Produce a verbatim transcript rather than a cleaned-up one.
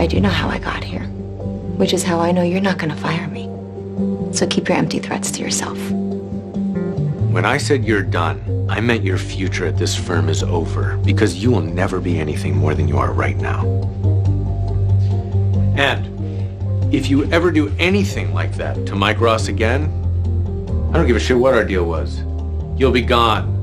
I do know how I got here, which is how I know you're not gonna fire me. So keep your empty threats to yourself. When I said you're done, I meant your future at this firm is over, because you will never be anything more than you are right now. And if you ever do anything like that to Mike Ross again, I don't give a shit what our deal was. You'll be gone.